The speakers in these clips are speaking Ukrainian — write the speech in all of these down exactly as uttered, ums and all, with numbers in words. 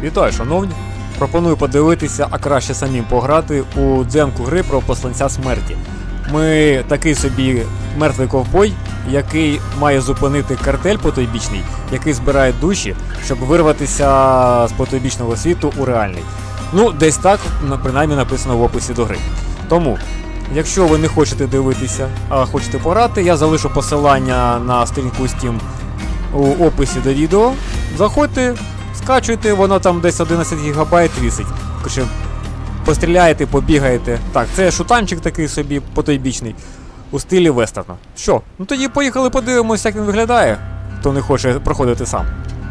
Вітаю, шановні! Пропоную подивитися, а краще самим пограти у демку гри про посланця смерті. Ми такий собі мертвий ковбой, який має зупинити картель потойбічний, який збирає душі, щоб вирватися з потойбічного світу у реальний. Ну, десь так, принаймні, написано в описі до гри. Тому, якщо ви не хочете дивитися, а хочете пограти, я залишу посилання на сторінку Steam у описі до відео. Заходьте, скачуйте, воно там десь одинадцять гігабайт вісить. Короче, постріляєте, побігаєте. Так, це шутанчик такий собі потойбічний у стилі вестерна. Що? Ну тоді поїхали подивимося, як він виглядає, хто не хоче проходити сам.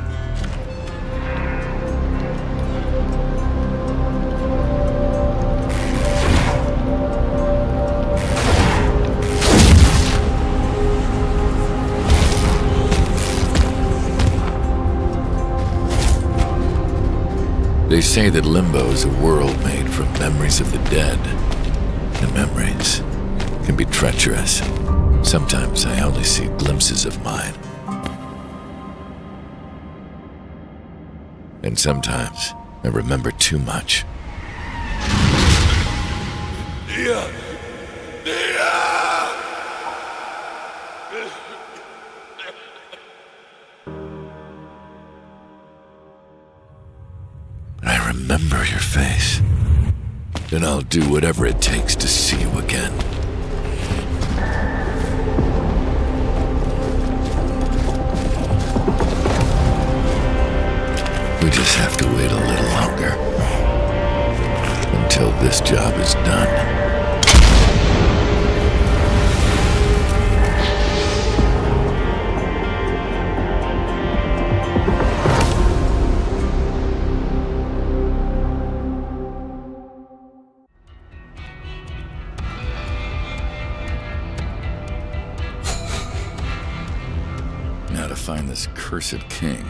They say that Limbo is a world made from memories of the dead. And memories can be treacherous. Sometimes I only see glimpses of mine. And sometimes I remember too much. Yeah. Remember your face, and I'll do whatever it takes to see you again. We just have to wait a little longer until this job is done. Now to find this cursed king.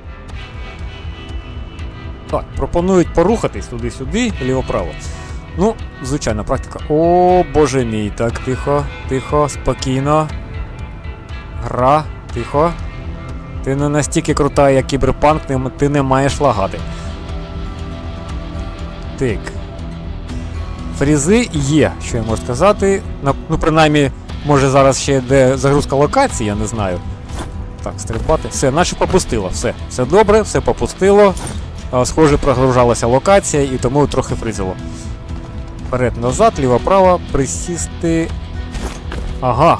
Так, пропонують порухатись туди-сюди, ліво-право. Ну, звичайна практика. О, боже мій. Так, тихо, тихо, спокійно. Гра, тихо. Ти не настільки крута, як кіберпанк, ти не маєш лагати. Так. Фрізи є, що я можу сказати. Ну, принаймні, може зараз ще йде загрузка локації, я не знаю. Так, стрибати. Все, наче попустило. Все, все добре, все попустило. А, схоже, прогружалася локація і тому трохи фризило. Вперед-назад, ліво-право, присісти. Ага.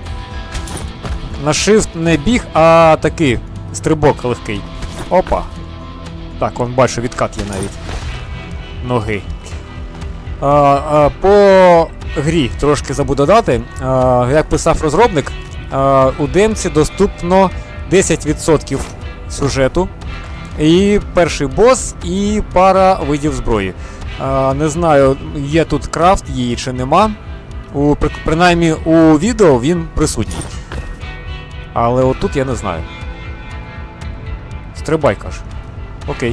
На shift не біг, а такий стрибок легкий. Опа. Так, вон бачу, відкат є навіть. Ноги. А, а, по грі трошки забуду додати. А, як писав розробник, а, у демці доступно десять відсотків сюжету. І перший бос, і пара видів зброї. А, не знаю, є тут крафт її чи нема. У, принаймні у відео він присутній. Але отут я не знаю. Стрибай, каже. Окей.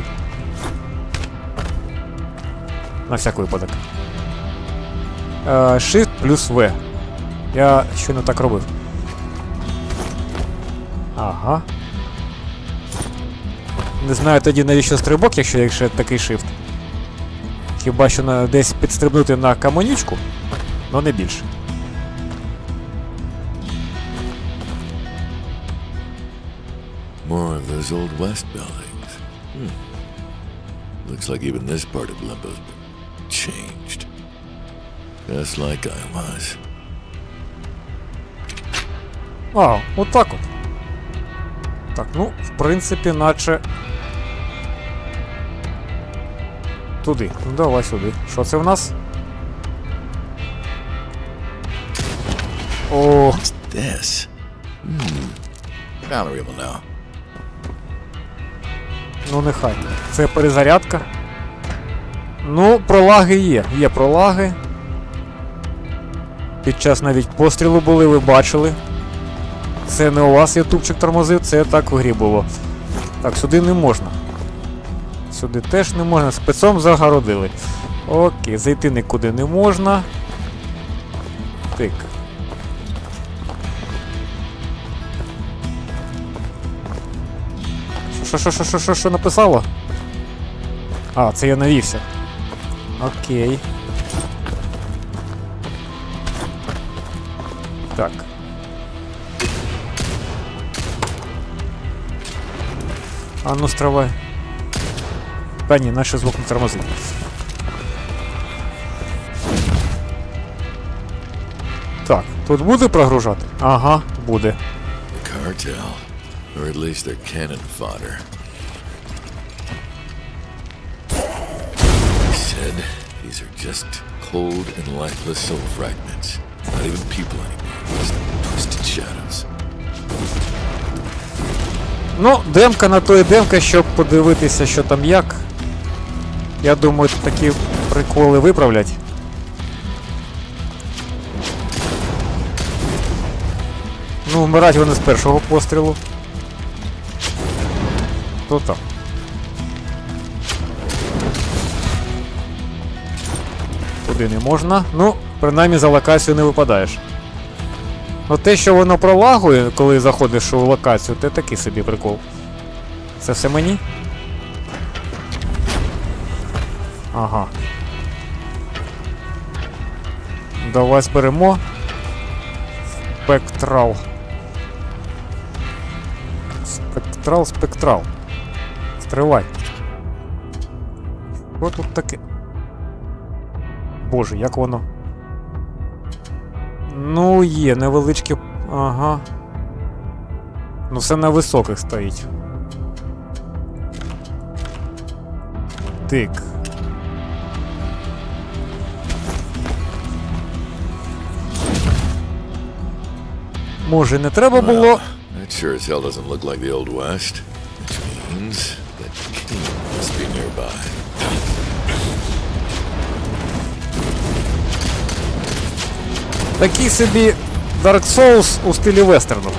На всяк випадок. А, Shift плюс V. Я щойно так робив. Ага. Не знаю тоді, навіщо стрибок, якщо, якщо такий shift. Хіба що на, десь підстрибнути на каменючку, але не більше. More of those old west buildings. Hmm. Looks like even this part of Limbo's been changed. Just like I was. А, от так от. Так, ну, в принципі, наче... Туди. Ну, давай сюди. Що це в нас? О! What's this? Hmm. Valerable now. Ну, нехай. Це перезарядка. Ну, пролаги є. Є пролаги. Під час навіть пострілу були, ви бачили. Це не у вас ютубчик тормозив, це так в грі було. Так, сюди не можна. Сюди теж не можна. Спецом загородили. Окей, зайти нікуди не можна. Тик. Що, що, що, що, що, що написало? А, це я навівся. Окей. Так. А ну стравай. Та ні, наш звук не тормозить. Так, тут буде прогружати? Ага, буде. The cartel, or at least their cannon fodder. He said these are just cold and lifeless soul fragments. Not even people anymore, just twisted shadows. Ну, демка на то і демка, щоб подивитися, що там як. Я думаю, такі приколи виправлять. Ну, вмирать вони з першого пострілу. То там. Туди не можна. Ну, принаймні за локацію не випадаєш. Ну те, що воно пролагує, коли заходиш у локацію, це такий собі прикол. Це все мені? Ага. Давай зберемо. Спектрал. Спектрал, спектрал. Стривай. Що тут таке? Боже, як воно? Ну, є невеличкі... Ага. Ну, все на високих стоїть. Тик. Може, не треба було... That sure as hell doesn't look like the Old West. Which means that King must be nearby. Такий собі Dark Souls у стилі вестерну.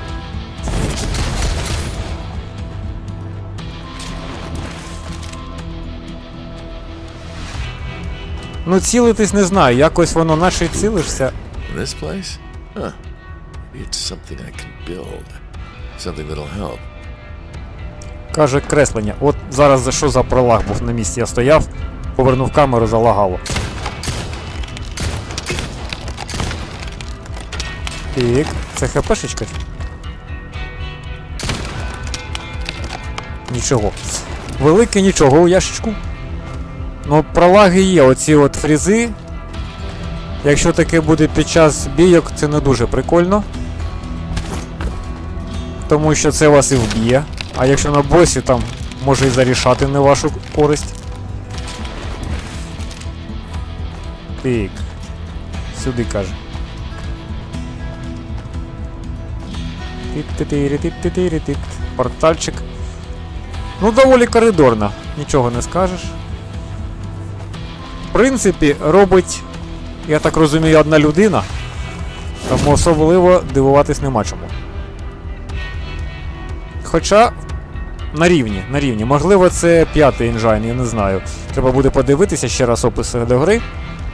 Ну, цілитись не знаю, якось воно наче цілишся. This place? Huh. Maybe it's something I can build. Something that'll help. Каже креслення. От зараз за що за пролаг був на місці. Я стояв, повернув камеру, залагало. Так, це хпшечка? Нічого. Велике нічого у ящичку. Ну, пролаги є, оці от фрізи. Якщо таке буде під час бійок, це не дуже прикольно. Тому що це вас і вб'є. А якщо на босі, там може і зарішати не вашу користь. Так. Сюди, каже. Тит-тит-тит-тит-тит-тит. Портальчик. Ну, доволі коридорно. Нічого не скажеш. В принципі, робить, я так розумію, одна людина. Тому особливо дивуватись нема чому. Хоча на рівні, на рівні. Можливо, це п'ятий інжайн, я не знаю. Треба буде подивитися ще раз описи до гри.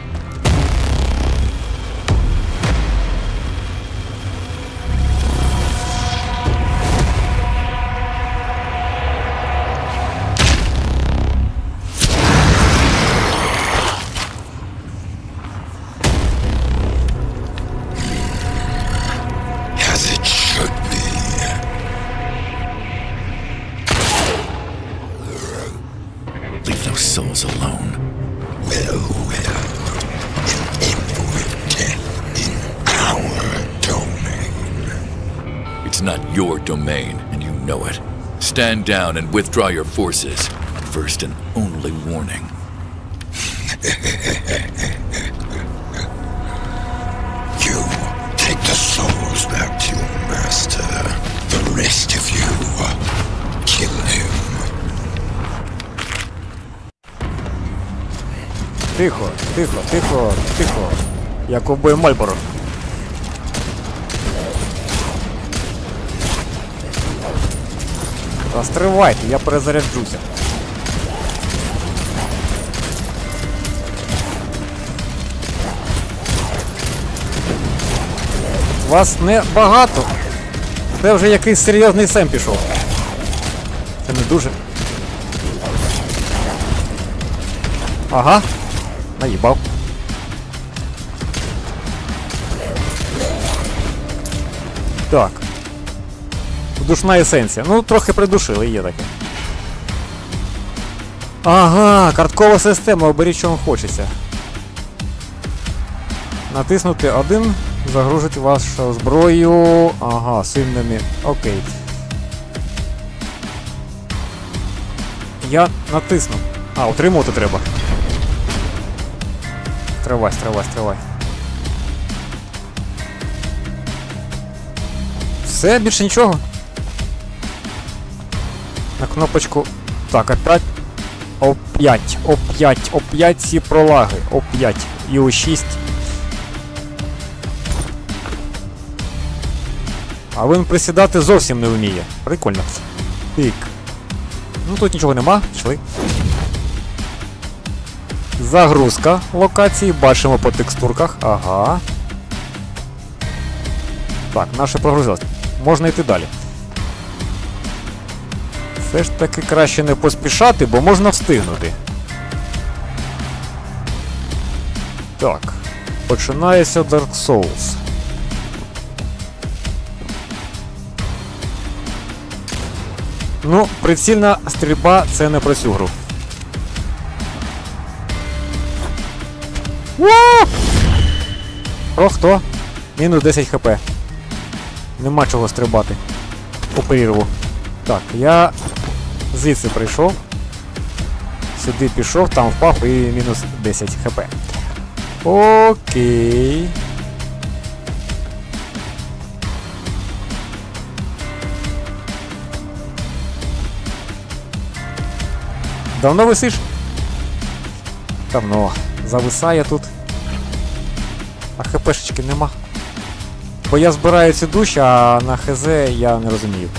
Souls alone. Well, well. An inward death in our domain. It's not your domain, and you know it. Stand down and withdraw your forces. First and only warning. You take the souls back to your master. The rest of you, kill him. Тихо, тихо, тихо, тихо. Я ковбой Мальборо. Та стривайте, я перезаряджуся. Вас не багато. Це вже якийсь серйозний сем пішов. Це не дуже. Ага. Наїбав. Так. Душна есенція. Ну, трохи придушили, є таке. Ага, карткова система, оберіть, що вам хочеться. Натиснути один, загружить вашу зброю. Ага, сильними. Окей. Я натиснув. А, утримувати треба. Стривай, стривай, стривай. Все, більше нічого. На кнопочку. Так, опять. Оп'ять, оп'ять, оп'ять ці пролаги. Оп'ять. І о шість. А він присідати зовсім не вміє. Прикольно. Тик. Ну тут нічого нема, пішли. Загрузка локації, бачимо по текстурках. Ага. Так, наше прогрузилось. Можна йти далі. Все ж таки краще не поспішати, бо можна встигнути. Так. Починається Dark Souls. Ну, прицільна стрільба — це не про цю гру. Про хто? Мінус десять хп. Нема чого стрибати. По перерву. Так, я звідси прийшов. Сюди пішов, там впав і мінус десять хп. Окей. Давно висиш? Давно. Зависає тут. А хпшечки нема. Бо я збираю ці душі, а на ХЗ я не розумію.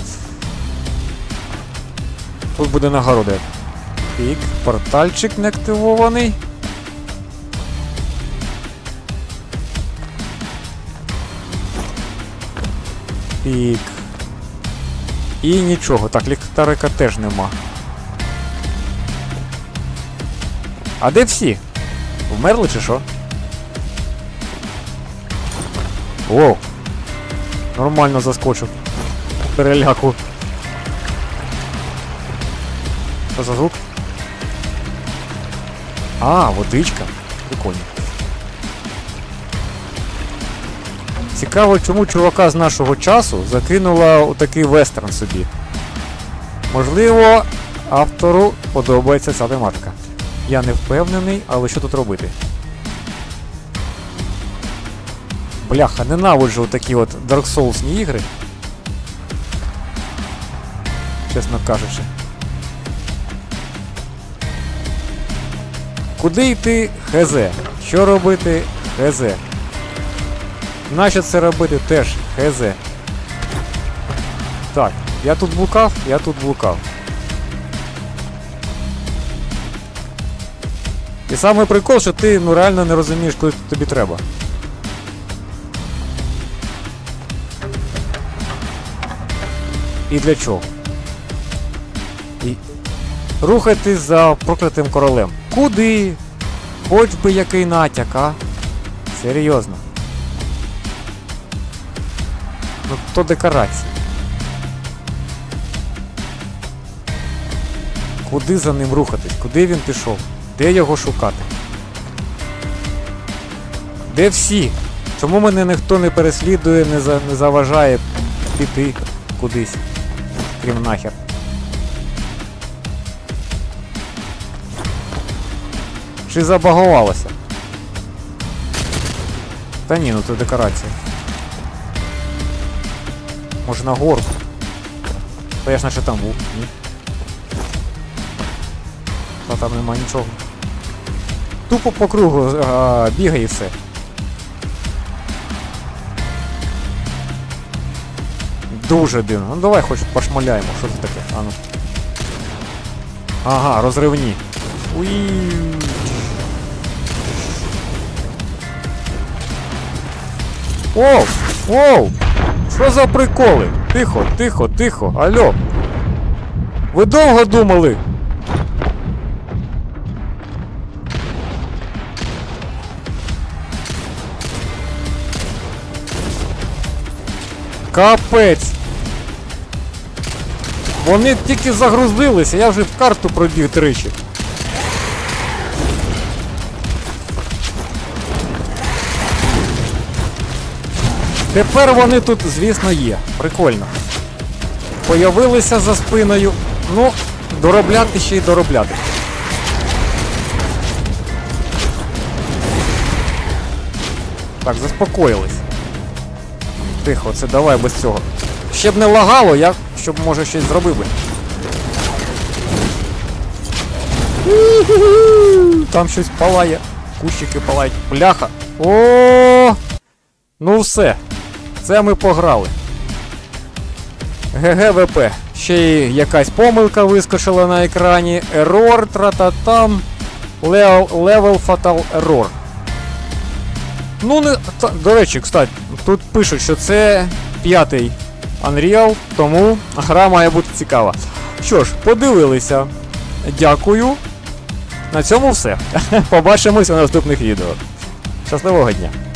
Тут буде нагорода. Пік, портальчик не активований. Пік. І нічого. Так, ліхтарика теж нема. А де всі? Вмерли чи що? Воу. Нормально заскочив. Переляку. Що за звук? А, водичка. Прикольно. Цікаво, чому чувака з нашого часу закинула отакий вестерн собі. Можливо, автору подобається ця тематика. Я не впевнений, але що тут робити? Бляха, ненавиджу такі от Dark Souls-ні ігри. Чесно кажучи. Куди йти? ХЗ. Що робити? ХЗ. Нащо це робити? Теж ХЗ. Так, я тут блукав, я тут блукав. І саме прикол, що ти ну реально не розумієш, коли тобі треба. І для чого? І рухайтесь за проклятим королем. Куди? Хоч би який натяк, а? Серйозно. Ну то декорації. Куди за ним рухатись? Куди він пішов? Де його шукати? Де всі? Чому мене ніхто не переслідує, не, за, не заважає піти кудись? Крім нахер. Чи забагувалося? Та ні, ну це декорація. Може на гору? Та я ж наче там був, ні? Та там нема нічого. Тупо по кругу а, бігає і все. Дуже дивно. Ну давай хоч пошмаляємо, що це таке? А ну. Ага, розривні. Уї. Оу! Оу! Що за приколи? Тихо, тихо, тихо. Алло. Ви довго думали? Капець. Вони тільки загрузилися, я вже в карту пробіг тричі. Тепер вони тут, звісно, є. Прикольно. Появилися за спиною. Ну, доробляти ще й доробляти. Так, заспокоїлись. Тихо, це давай без цього. Ще б не лагало, я щоб може щось зробив би. Там щось палає. Кущики палають. Бляха. О! Ну все. Це ми пограли. ГГВП. Ще й якась помилка вискочила на екрані. Error, тра-та-там. Level Fatal Error. Ну, не... Та, до речі, кстати, тут пишуть, що це п'ятий Unreal, тому гра має бути цікава. Що ж, подивилися. Дякую. На цьому все. Побачимось у наступних відео. Щасливого дня.